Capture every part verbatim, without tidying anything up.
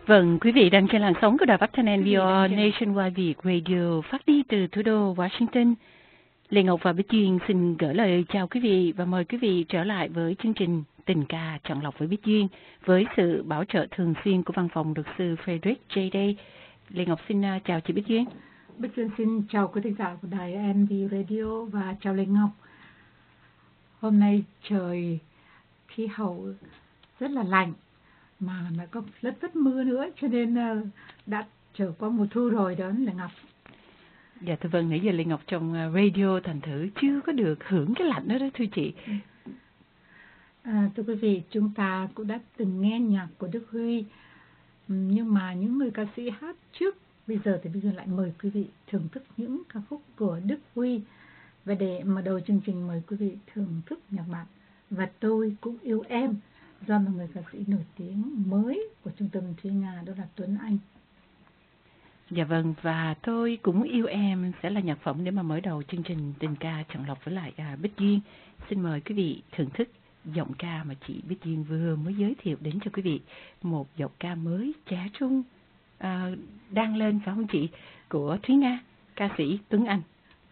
Vâng, quý vị đang trên làn sóng của Đài Phát thanh en pê rờ Nationwide Việt Radio phát đi từ thủ đô Washington. Lê Ngọc và Bích Duyên xin gửi lời chào quý vị và mời quý vị trở lại với chương trình Tình ca chọn lọc với Bích Duyên với sự bảo trợ thường xuyên của văn phòng luật sư Frederick J. Day. Lê Ngọc xin chào chị Bích Duyên. Bích Duyên xin chào quý thính giả của Đài en pê Radio và chào Lê Ngọc. Hôm nay trời khí hậu rất là lạnh, mà lại có lất vất mưa nữa, cho nên đã trở qua mùa thu rồi đó Lê Ngọc. Dạ thưa vâng, nãy giờ Lê Ngọc trong radio thành thử chưa có được hưởng cái lạnh đó đó thưa chị. À, thưa quý vị, chúng ta cũng đã từng nghe nhạc của Đức Huy, nhưng mà những người ca sĩ hát trước bây giờ thì bây giờ lại mời quý vị thưởng thức những ca khúc của Đức Huy. Và để mở đầu chương trình, mời quý vị thưởng thức nhạc bản Và Tôi Cũng Yêu Em do một người ca sĩ nổi tiếng mới của Trung tâm Thúy Nga, đó là Tuấn Anh. Dạ vâng, Và Tôi Cũng Yêu Em sẽ là nhạc phẩm để mà mở đầu chương trình Tình ca chọn lọc với lại à, Bích Duyên. Xin mời quý vị thưởng thức giọng ca mà chị Bích Duyên vừa mới giới thiệu đến cho quý vị, một giọng ca mới trẻ trung à, đang lên phải không chị, của Thúy Nga, ca sĩ Tuấn Anh.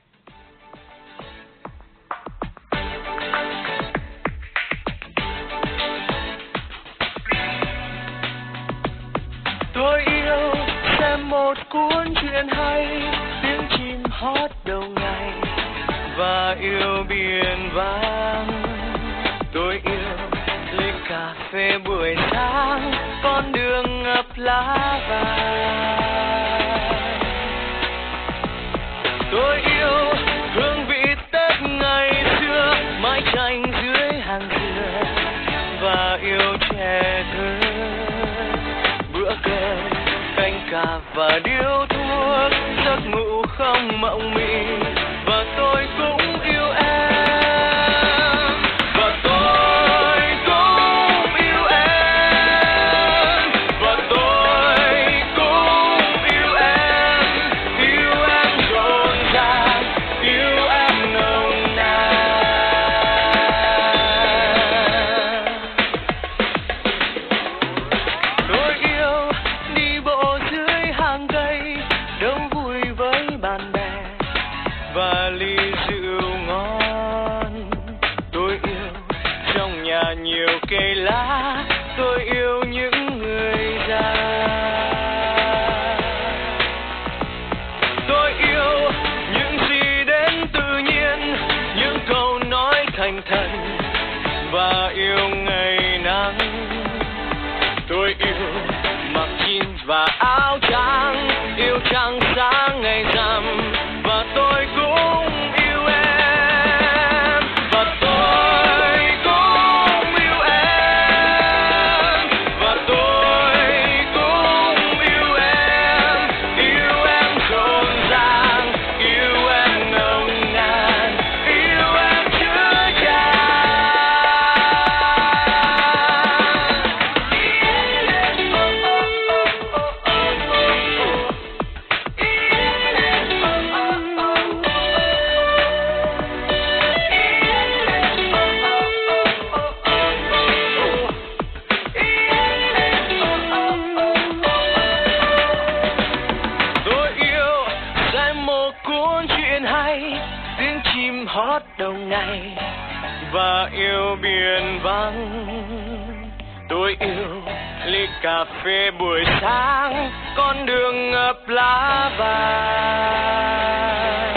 Tôi yêu xem một cuốn truyện hay, tiếng chim hót đầu ngày và yêu biển vắng. Tôi yêu ly cà phê buổi sáng, con đường ngập lá vàng. Tôi yêu hương vị Tết ngày xưa, mái tranh dưới hàng dừa và yêu trẻ thơ. Bữa cơm canh cà và điếu thuốc, giấc ngủ không mộng mị, và tôi cũng yêu em. Và tôi cũng yêu em. Và tôi cũng yêu em. Yêu em rộn ràng, yêu em nồng nàn. Tôi yêu đi bộ dưới hàng cây, đông vui với bạn bè và ly rượu ngon. Tôi yêu trong nhà nhiều cây lá, tôi yêu những người già. Tôi yêu những gì đến tự nhiên, những câu nói thành thật và yêu ngày nắng. Tôi yêu mặc jean và áo trắng, yêu trăng sáng ngày rằm, và tôi cũng yêu em. Và tôi cũng yêu em. Và tôi cũng yêu em. Yêu em rộn ràng, yêu em nồng nàn, yêu em chứa chan. Tôi yêu xem một cuốn truyện hay, tiếng chim hót đầu ngày và yêu biển vắng. Tôi yêu ly cà phê buổi sáng, con đường ngập lá vàng.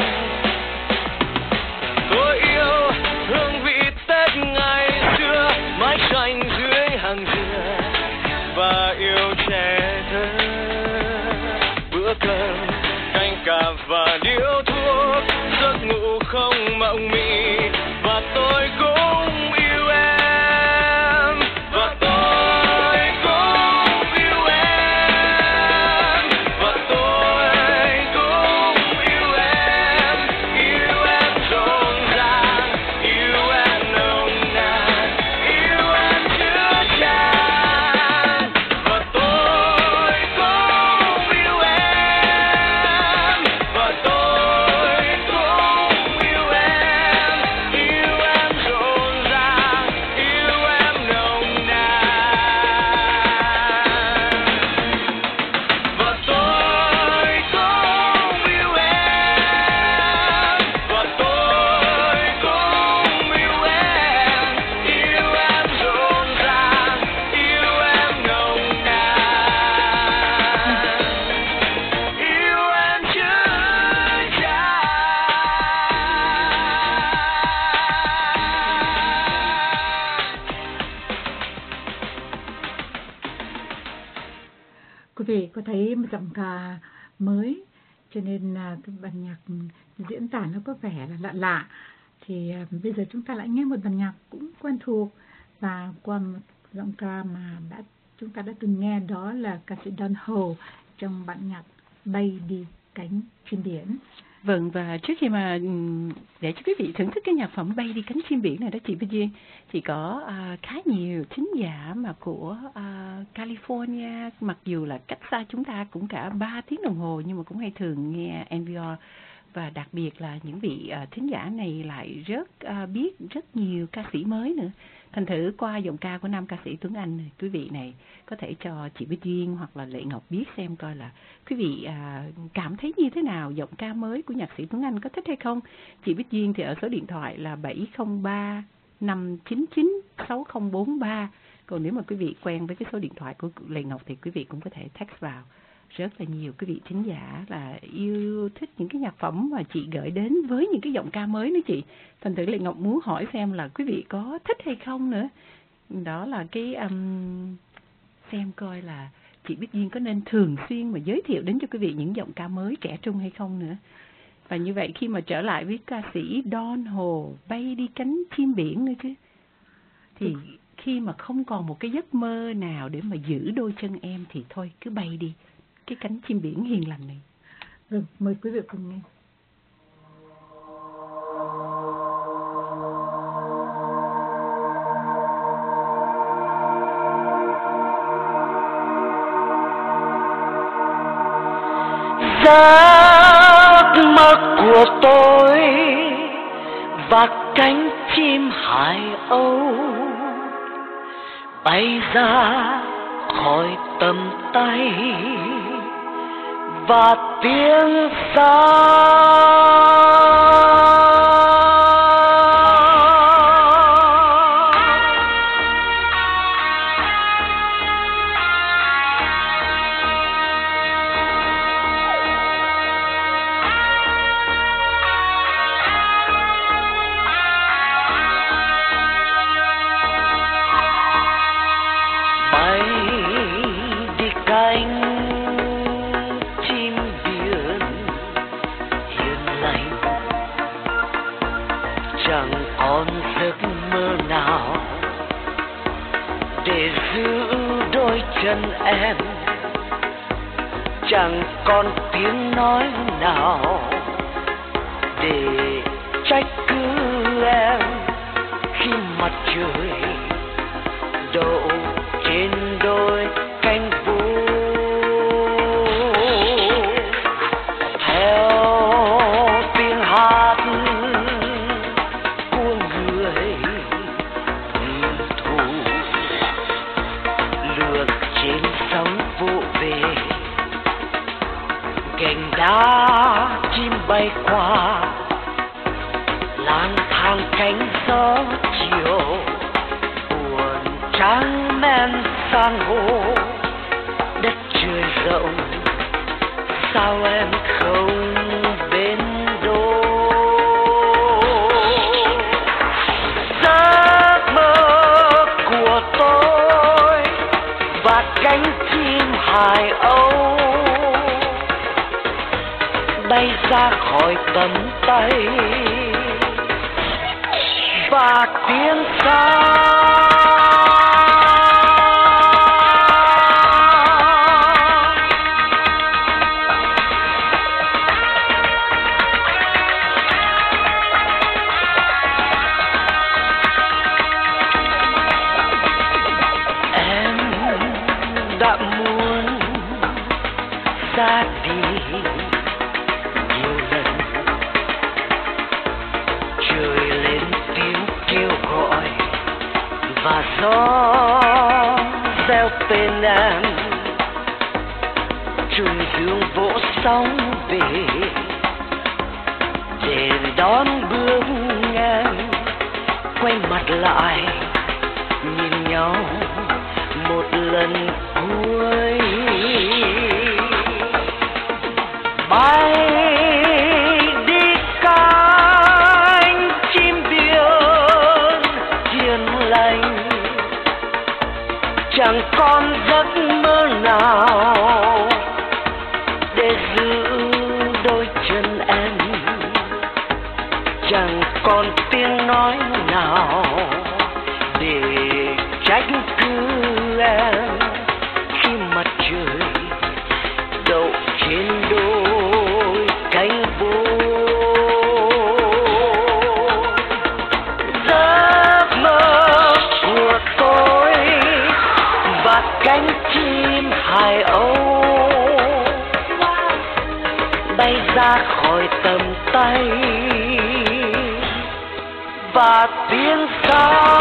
Tôi yêu hương vị Tết ngày xưa, mái tranh dưới hàng dừa và yêu trẻ thơ. Bữa cơm canh cà và điếu thuốc, giấc ngủ không mộng mị, và tôi cũng yêu em. Và tôi cũng yêu em. Và tôi cũng yêu em. Quý vị có thấy một giọng ca mới cho nên là cái bản nhạc diễn tả nó có vẻ là lạ lạ. Thì à, bây giờ chúng ta lại nghe một bản nhạc cũng quen thuộc, và qua một giọng ca mà đã chúng ta đã từng nghe, đó là ca sĩ Don Ho trong bản nhạc Bay Đi Cánh Chim Biển. Vâng, và trước khi mà để cho quý vị thưởng thức cái nhạc phẩm Bay Đi Cánh Chim Biển này đó chị Bích Duyên, thì có uh, khá nhiều thính giả mà của uh, California, mặc dù là cách xa chúng ta cũng cả ba tiếng đồng hồ, nhưng mà cũng hay thường nghe en pê rờ. Và đặc biệt là những vị uh, thính giả này lại rất uh, biết rất nhiều ca sĩ mới nữa. Thành thử qua giọng ca của nam ca sĩ Tuấn Anh này, quý vị này có thể cho chị Bích Duyên hoặc là Lệ Ngọc biết xem coi là quý vị à, cảm thấy như thế nào, giọng ca mới của nhạc sĩ Tuấn Anh có thích hay không. Chị Bích Duyên thì ở số điện thoại là bảy không ba năm chín chín sáu không bốn ba. Còn nếu mà quý vị quen với cái số điện thoại của Lệ Ngọc thì quý vị cũng có thể text vào. Rất là nhiều quý vị thính giả là yêu thích những cái nhạc phẩm mà chị gửi đến với những cái giọng ca mới nữa chị. Thành thử Lệ Ngọc muốn hỏi xem là quý vị có thích hay không nữa. Đó là cái um, xem coi là chị Bích Duyên có nên thường xuyên mà giới thiệu đến cho quý vị những giọng ca mới trẻ trung hay không nữa. Và như vậy khi mà trở lại với ca sĩ Don Ho, Bay Đi Cánh Chim Biển nữa chứ, thì khi mà không còn một cái giấc mơ nào để mà giữ đôi chân em thì thôi cứ bay đi cái cánh chim biển hiền lành này. Vâng, mời quý vị cùng nghe. Giấc mơ của tôi và cánh chim hải âu bay ra khỏi tầm tay và tiếng xa. Em chẳng còn tiếng nói nào để trách cứ em khi mặt trời đổ trên đôi cánh vũ theo tiếng hát của người thù lượn trên sóng vỗ về, cành đá chim bay qua lang thang cánh gió chiều buồn trắng men san hô đất trời rộng, sao em không bên đô. Giấc mơ của tôi và cánh chim hải âu bay ra khỏi tầm tay và tiếng xa. Em đã muốn ra đi nhiều lần, trời lên tiếng kêu gọi và gió reo tên em, trùng dương vỗ sóng về để đón bước em quay mặt lại nhìn nhau một lần cuối. Bay đi cánh chim biển hiền lành, chẳng còn giấc mơ nào để giữ đôi chân em, chẳng còn tiếng nói nào để trách cứ em khi mặt trời đậu trên đôi cánh vô. Giấc mơ của tôi và cánh chim hải âu bay ra khỏi tầm tay và tiếng xa.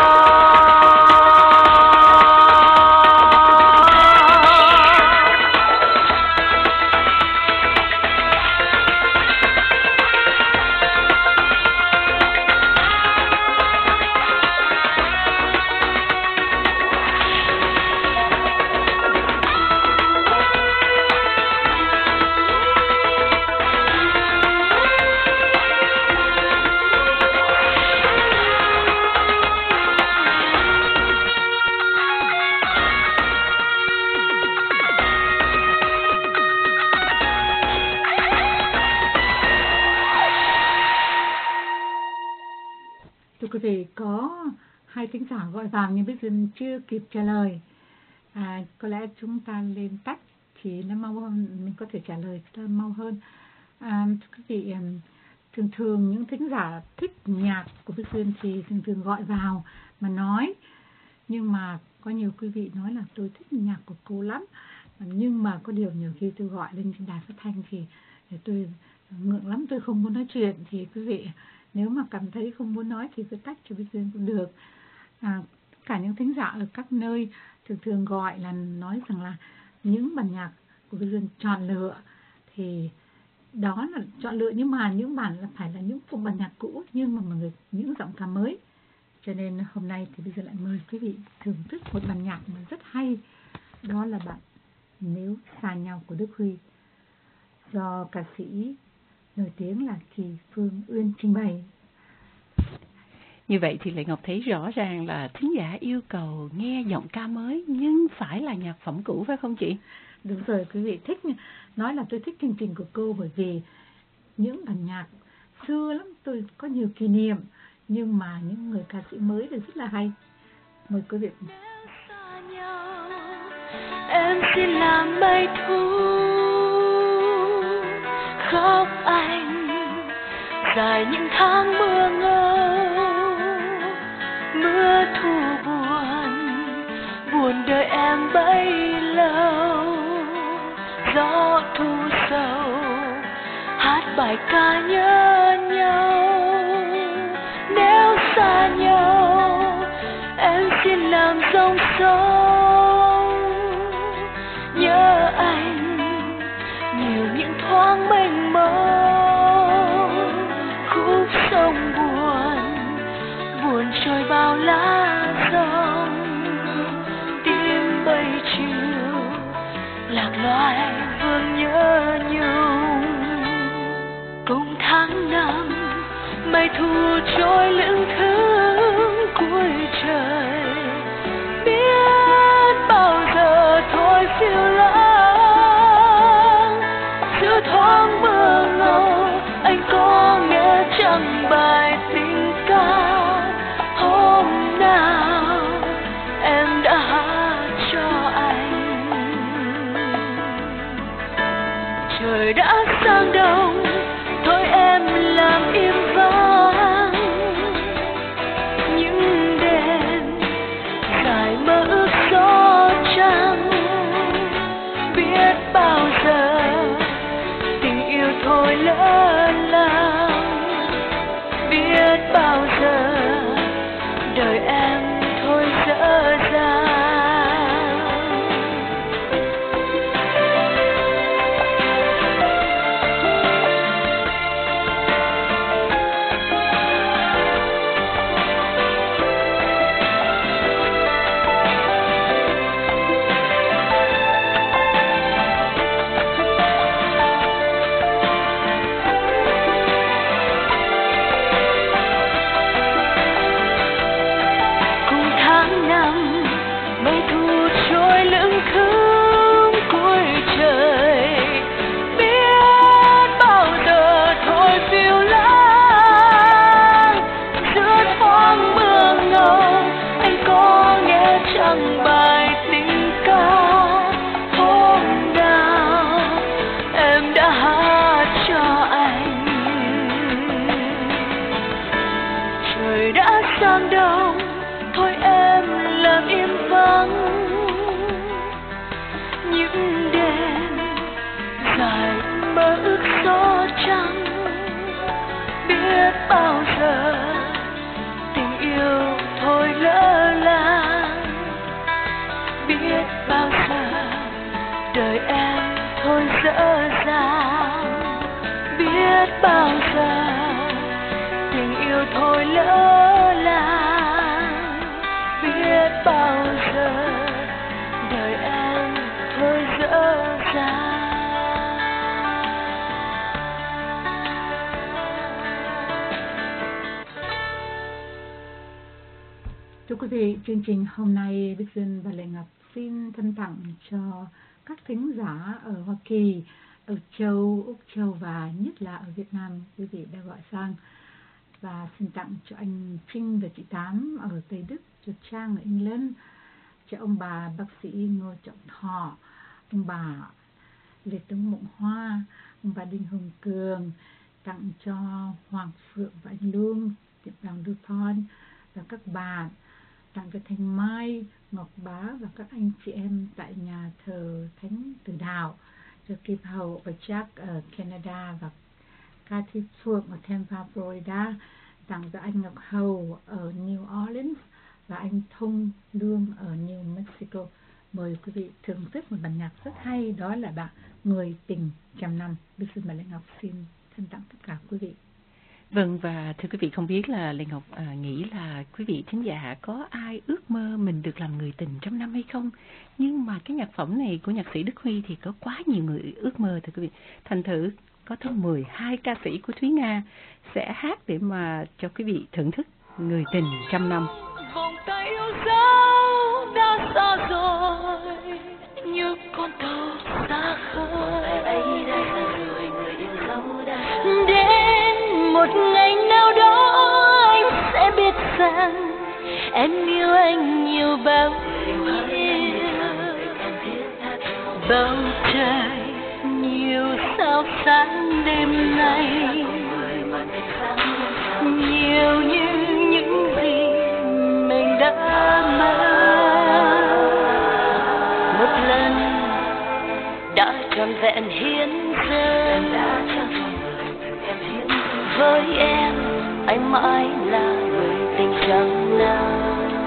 Thưa quý vị, có hai thính giả gọi vào nhưng bây giờ chưa kịp trả lời. À, có lẽ chúng ta lên tách thì nó mau hơn, mình có thể trả lời nó mau hơn. À, thưa quý vị, thường thường những thính giả thích nhạc của Bích Duyên thì thường thường gọi vào mà nói. Nhưng mà có nhiều quý vị nói là tôi thích nhạc của cô lắm. Nhưng mà có điều nhiều khi tôi gọi lên trên đài phát thanh thì tôi ngượng lắm, tôi không muốn nói chuyện. Thì quý vị nếu mà cảm thấy không muốn nói thì cứ tách cho Bích Duyên cũng được. À, cả những thính giả ở các nơi thường thường gọi là nói rằng là những bản nhạc của Bích Duyên chọn lựa thì đó là chọn lựa, nhưng mà những bản là phải là những bản nhạc cũ nhưng mà mọi người những giọng ca mới. Cho nên hôm nay thì bây giờ lại mời quý vị thưởng thức một bản nhạc mà rất hay, đó là bản Nếu Xa Nhau của Đức Huy do ca sĩ nổi tiếng là Kỳ Phương Uyên trình bày. Như vậy thì Lệ Ngọc thấy rõ ràng là thính giả yêu cầu nghe giọng ca mới nhưng phải là nhạc phẩm cũ, phải không chị? Đúng rồi, quý vị thích nói là tôi thích chương trình của cô bởi vì những bản nhạc xưa lắm, tôi có nhiều kỷ niệm, nhưng mà những người ca sĩ mới thì rất là hay. Mời quý vị. Em xin làm mây thu khóc anh dài những tháng mưa ngâu, mưa thu buồn buồn đời em bấy lâu. Gió thu sầu hát bài ca nhớ nhau. Nếu xa nhau em xin làm dòng sông nhớ anh nhiều những thoáng mênh mông. Khúc sông buồn buồn trôi bao lá rong, tim bay chiều lạc loài vương nhớ nhung. Cùng tháng năm mây thu trôi lững thững cuối trời, biết bao giờ thôi phiêu lãng giữa thoáng mơ ngâu. Anh có nghe chẳng bài tình ca hôm nào em đã hát cho anh. Trời đã sang đông thôi em làm im vắng những đêm dài mơ ước gió trăng. Biết bao giờ tình yêu thôi lỡ làng, biết bao giờ đời em thôi dở dang. Mây thu khung cuối trời, biết bao giờ thôi phiêu lãng giữa thoáng mưa ngâu. Anh có nghe chẳng bài tình ca hôm nào em đã hát cho anh. Trời đã sang đông, thôi em làm im vắng những đêm dài mơ ước gió trắng. Biết bao giờ tình yêu thôi lỡ làng, biết bao giờ đời em thôi dở dàng, biết bao giờ tình yêu thôi lỡ làng, biết bao giờ đời em thôi dở dàng. Thưa quý vị, chương trình hôm nay Bích Duyên và Lệ Ngọc xin thân tặng cho các thính giả ở Hoa Kỳ, ở châu Úc Châu và nhất là ở Việt Nam quý vị đã gọi sang, và xin tặng cho anh Trinh và chị Tám ở Tây Đức, cho Trang ở England, cho ông bà bác sĩ Ngô Trọng Thọ, ông bà Lê Tống Mộng Hoa, ông bà Đinh Hùng Cường, tặng cho Hoàng Phượng và anh Lương, tiệm vàng Dupont và các bạn, tặng cho Thanh Mai, Ngọc Bá và các anh chị em tại nhà thờ Thánh Tử Đạo, cho Kim Hậu và Jack ở Canada và Cathy Phượng ở Tampa, Florida, tặng cho anh Ngọc Hầu ở New Orleans và anh Thông Lương ở New Mexico. Mời quý vị thưởng thức một bản nhạc rất hay, đó là bản Người Tình Trăm Năm. Bích Duyên và Lệ Ngọc xin thân tặng tất cả quý vị. Vâng, và thưa quý vị, không biết là Lệ Ngọc à, nghĩ là quý vị thính giả có ai ước mơ mình được làm người tình trăm năm hay không? Nhưng mà cái nhạc phẩm này của nhạc sĩ Đức Huy thì có quá nhiều người ước mơ, thưa quý vị. Thành thử có tới mười hai ca sĩ của Thúy Nga sẽ hát để mà cho quý vị thưởng thức Người Tình Trăm Năm. Vòng tay yêu dấu đã xa rồi như con tàu xa khơi, ấy đã xa rồi, người yêu dấu đã xa. Đến một ngày nào đó anh sẽ biết rằng em yêu anh nhiều bao nhiêu, bầu trời nhiều sao sáng đêm nay, nhiều như những gì mình đã mơ. Một lần đã trọn vẹn hiến dâng với em, anh mãi là người tình trăm năm.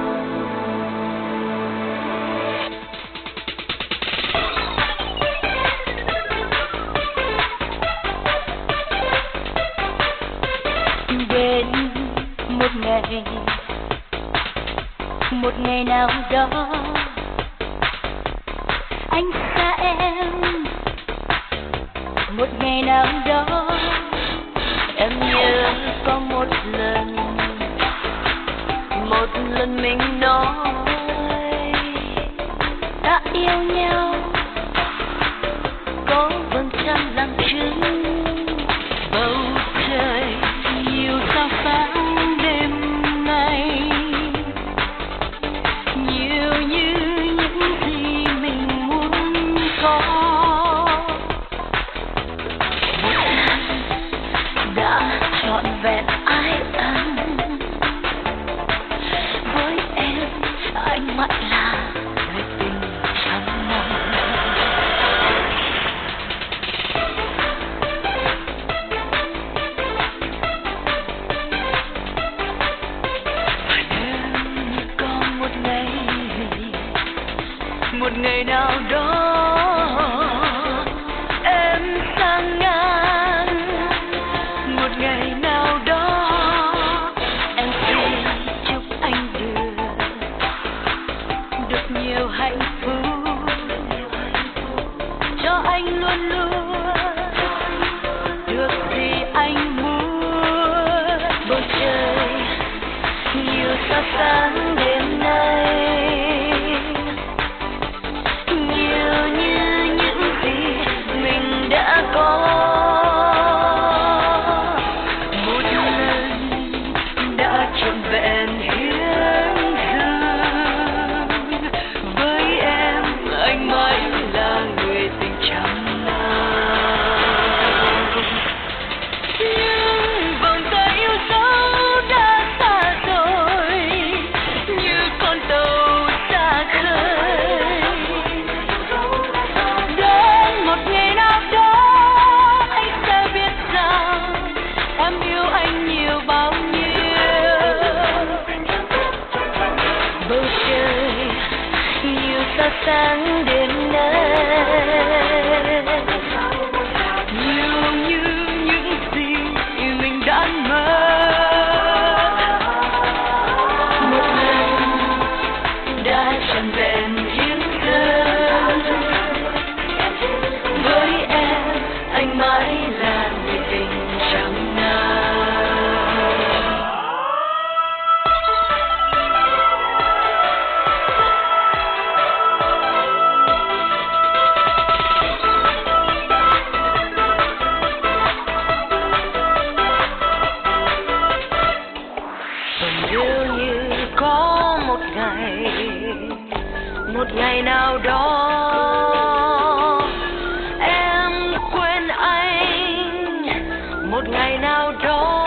Đến một ngày, một ngày nào đó anh xa em, một ngày nào đó em nhớ có một lần, một lần mình nói đã yêu nhau, có vầng trăng làm chứng, bầu trời nhiều sao sáng đêm nay, nhiều như những gì mình muốn có. Đã trọn vẹn ái ân với em, anh mãi là người tình trăm năm. Có một ngày, một ngày nào đó em sang ngang, một ngày nào đó em xin chúc anh được được nhiều hạnh phúc, cho anh luôn luôn được gì anh muốn. Bầu trời nhiều sao sáng đêm nay, sáng đêm nay, nhiều như những gì mình đã mơ. Một lần đã trọn vẹn hiến dâng với em, anh mãi là người tình chẳng nào. Một ngày nào đó em quên anh, một ngày nào đó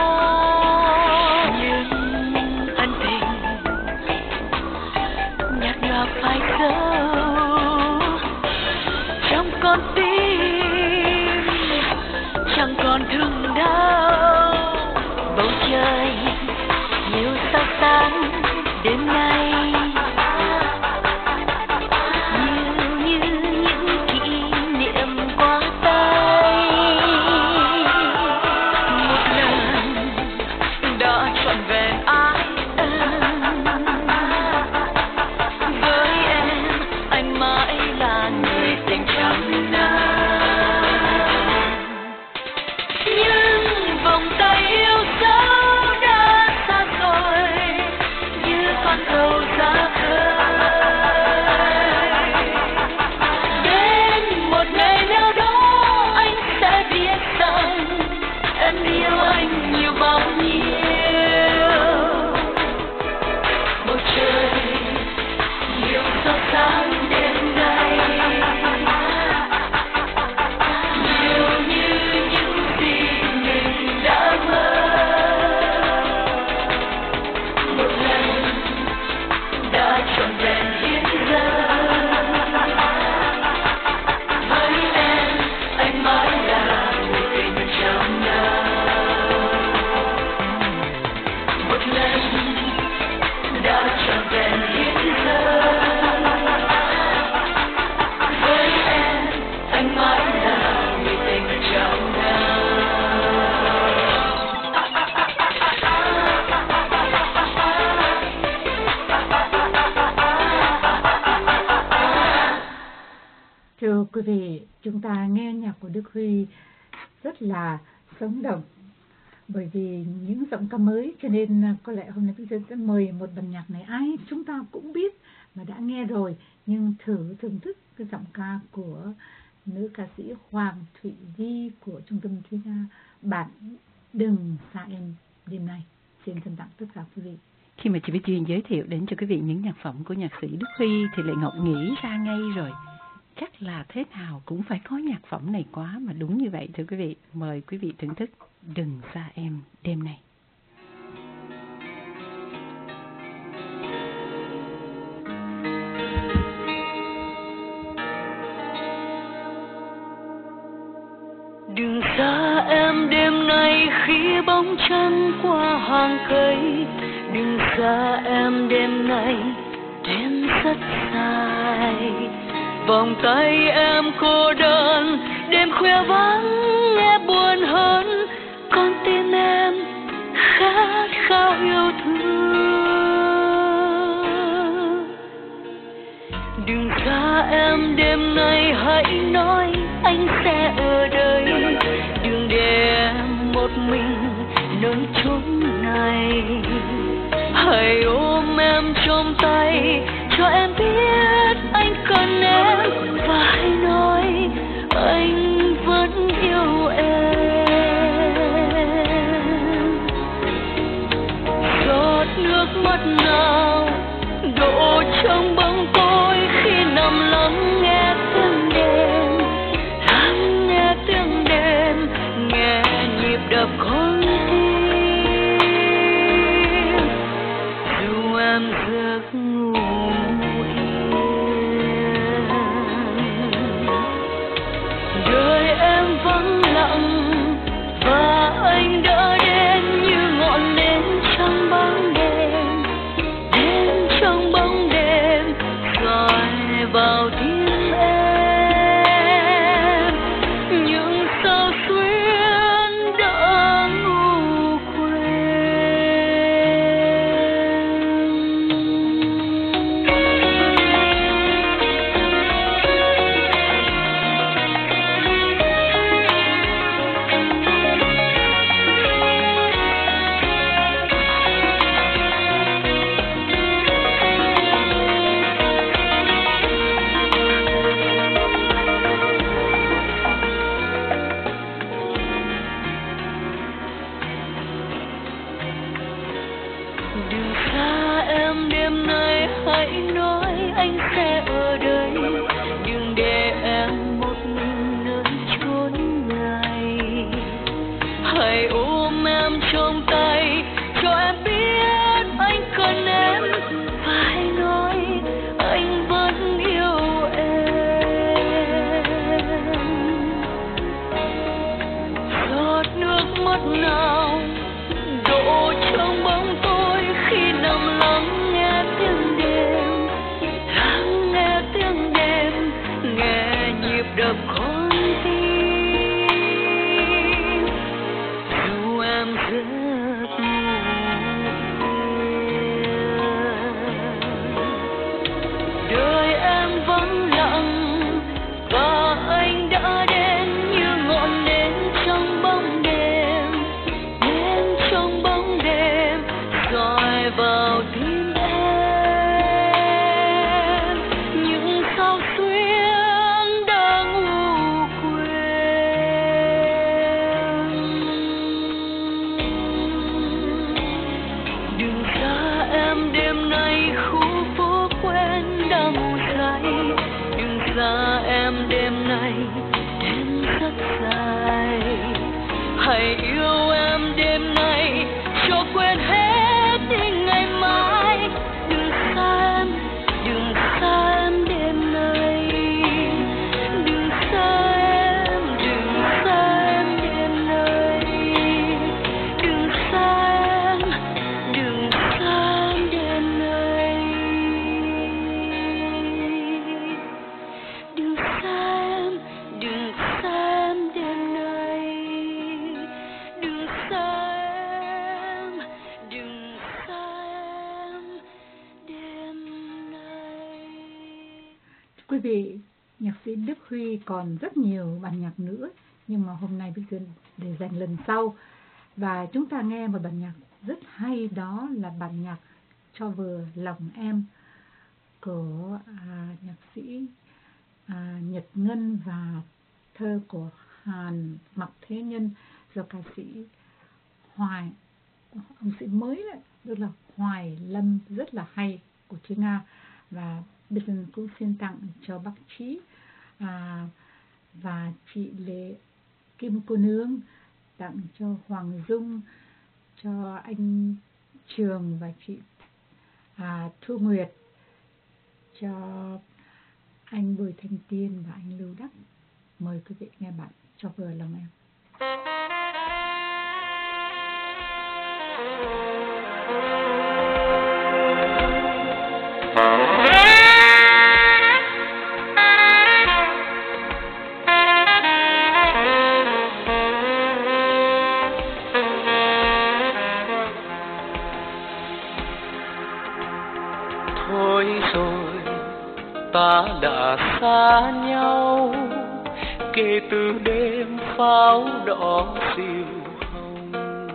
những ân tình nhạt nhòa phai dấu trong con tim, chẳng còn thương đau. Bầu trời nhiều sao sáng đêm nay, Thưa quý vị, chúng ta nghe nhạc của Đức Huy rất là sống động, bởi vì những giọng ca mới, cho nên có lẽ hôm nay Bích Dân sẽ mời một bản nhạc này ai chúng ta cũng biết và đã nghe rồi, nhưng thử thưởng thức cái giọng ca của nữ ca sĩ Hoàng Thụy Vi của Trung tâm Thúy Nga, bản Đừng Xa Em Đêm Nay. Xin trân tặng tất cả quý vị. Khi mà chị Bích Duyên giới thiệu đến cho quý vị những nhạc phẩm của nhạc sĩ Đức Huy thì Lệ Ngọc nghĩ ra ngay rồi, chắc là thế nào cũng phải có nhạc phẩm này quá, mà đúng như vậy thưa quý vị. Mời quý vị thưởng thức Đừng Xa Em Đêm Nay. Đừng xa em đêm nay khi bóng trăng qua hàng cây, đừng xa em đêm nay đêm rất dài. Vòng tay em cô đơn, đêm khuya vắng nghe buồn hơn, con tim em khát khao yêu thương. Đừng xa em đêm nay, hãy nói anh sẽ ở đây, đừng để em một mình nơi chốn này. Hãy ôm em trong tay, cho em biết anh cần em, và hãy nói anh vẫn yêu em. Giọt nước mắt nào đổ trong bóng tối khi nằm lắng nghe tiếng đêm, lắng nghe tiếng đêm, nghe nhịp đập con tim. Dù em giấc ngủ yên, vào tim em những sao xuyên đã ngủ đừng xa em đêm nay hãy nói anh sẽ ở đây đừng để em một mình nơi chốn này hãy ôm em trong tay cho em biết anh cần em và hãy nói anh vẫn yêu em giọt nước mắt nào đổ trong bóng tối khi nằm lắng nghe tiếng đêm lắng nghe tiếng đêm nghe nhịp đập con tim dù em rất ngủ đời em vắng lặng và anh đã đến như ngọn nến trong bóng đêm nến trong bóng đêm dọi vào tim em những sao xuyên đã ngủ quên đừng xa em đêm nay khu phố quen đã ngủ say đừng xa em đêm nay đêm rất dài hãy yêu em đêm nay cho quên hết những ngày mai đừng xa em đừng xa em đêm nay đừng xa em đừng xa em đêm nay đừng xa em đừng xa em đêm nay đừng xa em đừng xa em đêm nay đừng xa em đừng xa em đêm nay. Quý vị, nhạc sĩ Đức Huy còn rất nhiều bản nhạc nữa, nhưng mà hôm nay Bích Duyên để dành lần sau. Và chúng ta nghe một bản nhạc rất hay, đó là bản nhạc Cho Vừa Lòng Em của à, nhạc sĩ à, Nhật Ngân và thơ của Hàn Mặc Thế Nhân do ca sĩ Hoài, ông sĩ mới đấy, tức là Hoài Lâm, rất là hay, của Chí Nga. Và bây giờ cũng xin tặng cho bác Trí à, và chị Lê Kim Cô Nương, tặng cho Hoàng Dung, cho anh Trường và chị à, Thu Nguyệt, cho anh Bùi Thanh Tiên và anh Lưu Đắc. Mời quý vị nghe bạn Cho Vừa Lòng Em. Thôi rồi ta đã xa nhau kể từ đêm pháo đỏ dịu hồng.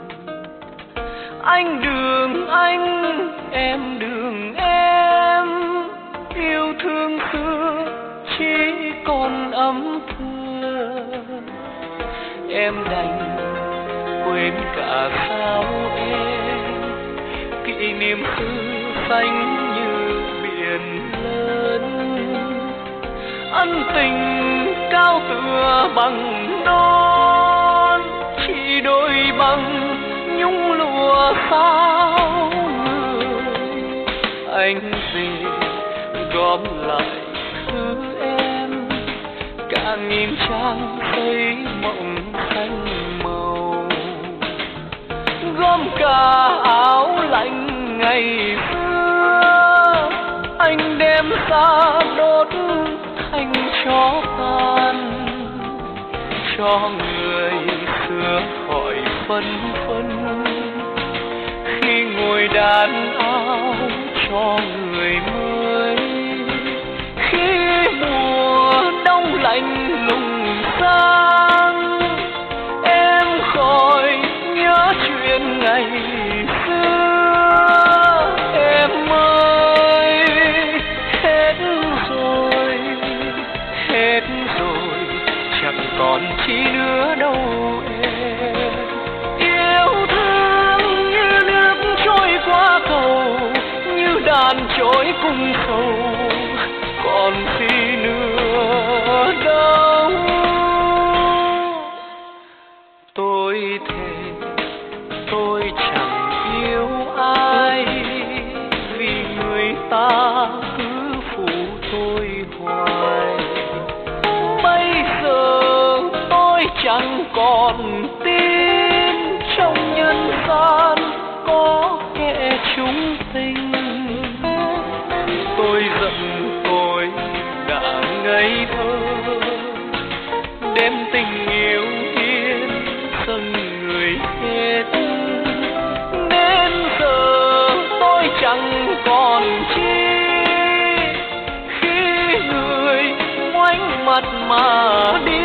Anh đường anh, em đường em, yêu thương xưa chỉ còn ấm thưa. Em đành quên cả sao em, kỷ niệm xưa xanh như biển lớn. Ân tình cao tựa bằng non, chỉ đôi bằng nhung lụa sao người. Anh về gom lại thứ em, cả nghìn trang giấy mộng xanh màu. Gom cả áo lạnh ngày xưa, anh đem xa đốt đốt thành tro tàn, cho người xưa khỏi phân phân. Khi ngồi đàn áo cho người mới, khi mùa đông lạnh lùng sang, em khỏi nhớ chuyện ngày xưa. Em ơi, hết rồi, hết rồi, chẳng còn chi nữa đâu em. Yêu thương như nước trôi qua cầu, như đàn trôi cùng sầu, còn gì nữa đâu. Tôi thề tôi chẳng yêu ai, vì người ta cứ phụ tôi hoài. Bây giờ tôi chẳng còn tin trong nhân gian có kẻ chúng tình. Tôi giận tôi đã ngây thơ, đem tình yêu yên dâng người hết. Nên giờ tôi chẳng còn chi, khi người ngoảnh mặt mà đi.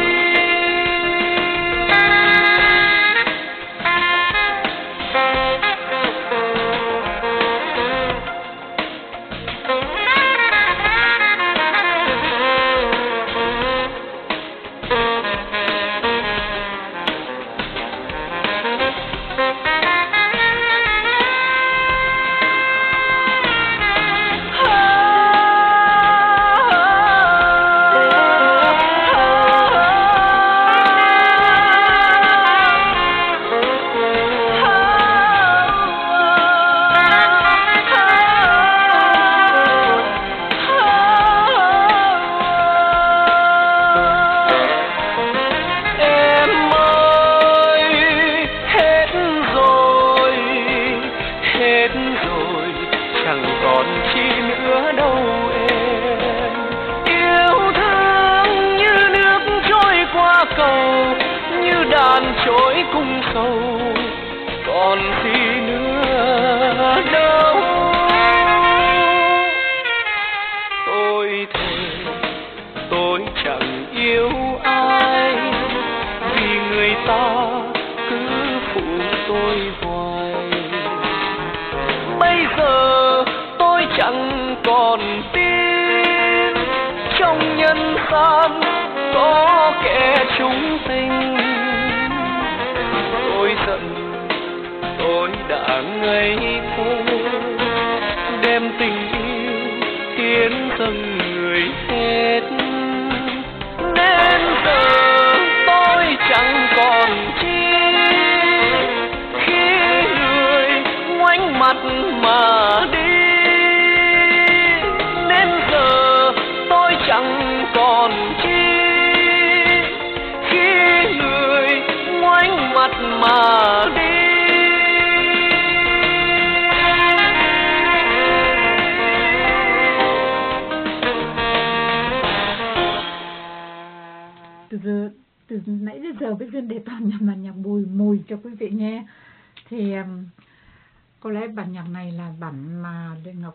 Có lẽ bản nhạc này là bản mà Lệ Ngọc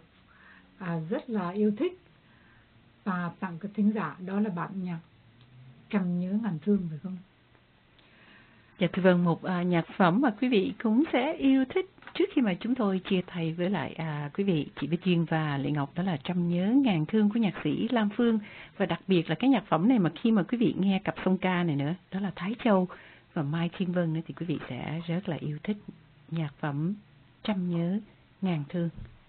à, rất là yêu thích và tặng các thính giả, đó là bản nhạc Trăm Nhớ Ngàn Thương, phải không? Dạ thưa vâng, một à, nhạc phẩm mà quý vị cũng sẽ yêu thích trước khi mà chúng tôi chia tay với lại à, quý vị, chị Bích Duyên và Lệ Ngọc, đó là Trăm Nhớ Ngàn Thương của nhạc sĩ Lam Phương. Và đặc biệt là cái nhạc phẩm này mà khi mà quý vị nghe cặp song ca này nữa, đó là Thái Châu và Mai Thiên Vân nữa, thì quý vị sẽ rất là yêu thích nhạc phẩm Trăm Nhớ Ngàn Thương.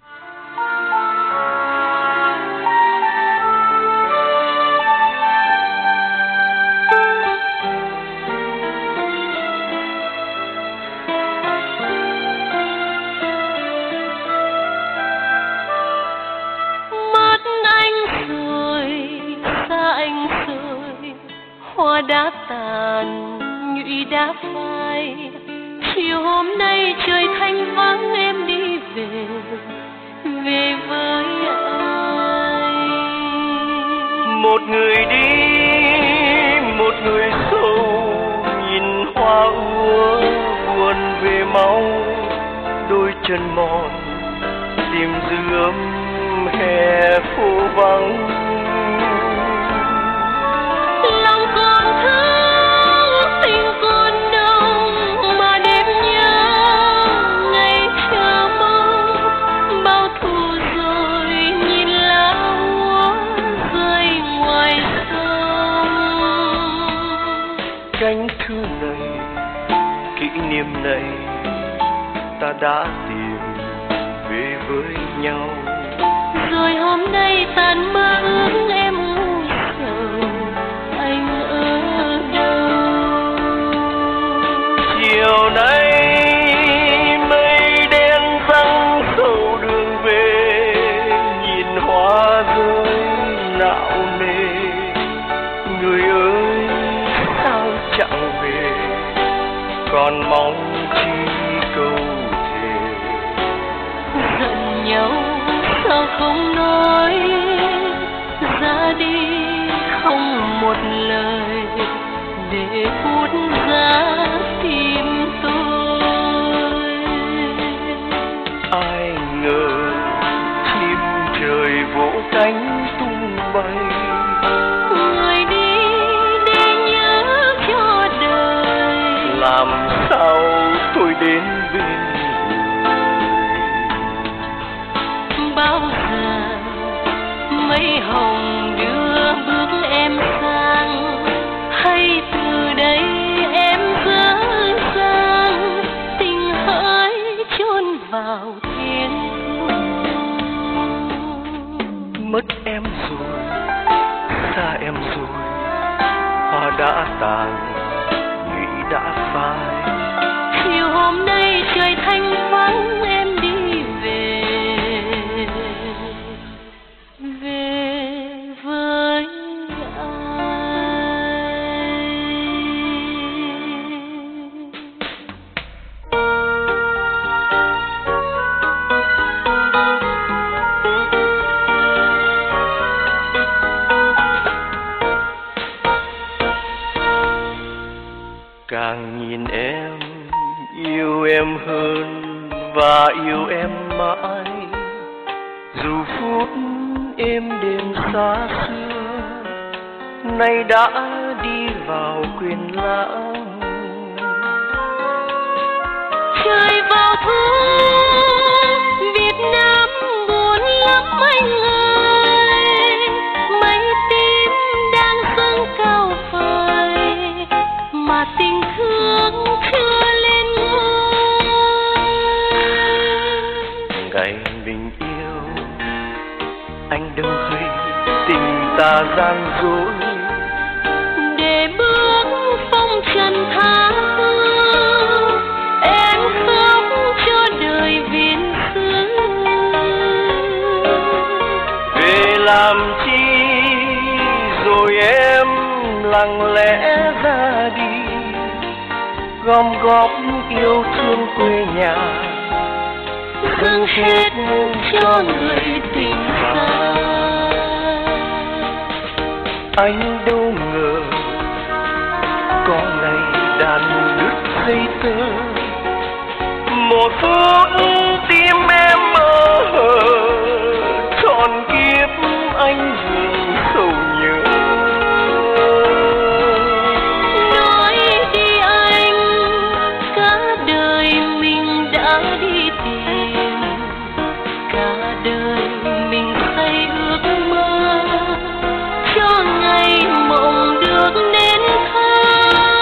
Mắt anh rồi, xa anh rồi, hoa đã tàn, nhụy đã phai. Chiều hôm nay trời thanh vắng, em đi về, về với anh. Một người đi, một người sâu, nhìn hoa úa buồn về mau, đôi chân mòn tìm dư ấm hè phố vắng. Lòng còn thương tình còn đông, mà đêm nhớ ngày chờ mong. Bao thu rồi nhìn lá úa rơi ngoài sông. Cánh thư này, kỷ niệm này, ta đã tìm về với nhau. Rồi hôm nay tàn mơ ước em ơi sầu, anh ở đâu? Chiều nay mây đen răng sầu đường về, nhìn hoa rơi não nề. Người ơi sao chẳng về, còn mong chi câu thề. Giận nhau sao không nói, ra đi không một lời để phút ra tim tôi. Ai ngờ chim trời vỗ cánh tung bay, Người đi để nhớ cho đời. làm sao tôi đến bên Bao giờ mây hồng đưa bước em sang, hay từ đây em dở dang tình hỡi chôn vào thiên thu. mất em rồi, xa em rồi, hoa đã tàn, nghĩ đã phai. Chiều hôm nay trời thanh vắng em đi về, về với ai? Càng nhìn em, yêu em hơn và yêu em mãi. Dù phút êm đềm xa xưa, nay đã đi vào quên lãng. Trời vào thu, Việt Nam buồn lắm anh ơi. Mây tím đang dâng cao vời, mà tình thương chưa lên ngôi. Ngày mình yêu, anh đâu hay tình ta gian dối. Để bước phong trần tha phương, em khóc cho đời viên xứ. Về làm chi rồi em lặng lẽ ra đi, gom góp yêu thương quê nhà, Dâng hết cho người tình xa. anh đâu ngờ có ngày đàn đứt dây tơ. Một phút tim em mơ hồ, trọn kiếp anh vương sầu nhớ. Nói đi anh, cả đời mình đã đi tìm, cả đời mình xây ước mơ, cho ngày mộng được nên thơ.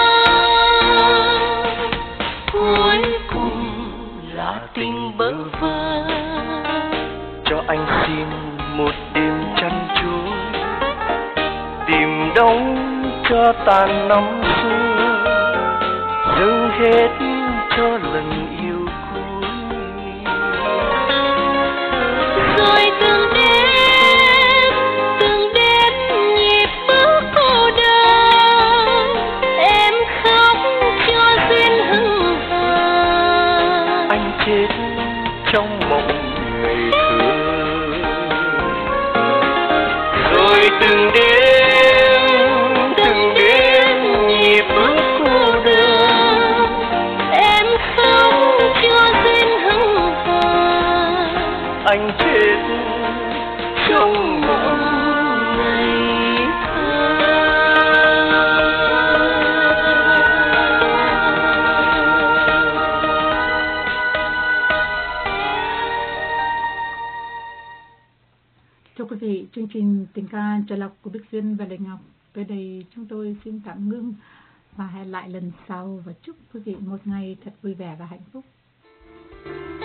Cuối cùng là tình bơ vơ, Cho anh xin một đêm chăn chối, tìm đóng cho tàn năm xưa, dâng hết cho lần yêu cuối. rồi từng đêm từng đêm nhịp bước cô đơn, em khóc cho duyên hững hờ. Anh chết trong mộng ngày thơ, rồi từng đêm anh chết trong mộng ngày thơ. Thưa quý vị, chương trình tình ca Chợ Lộc của Bích Duyên và Lệ Ngọc tới đây chúng tôi xin tạm ngưng và hẹn lại lần sau, và chúc quý vị một ngày thật vui vẻ và hạnh phúc.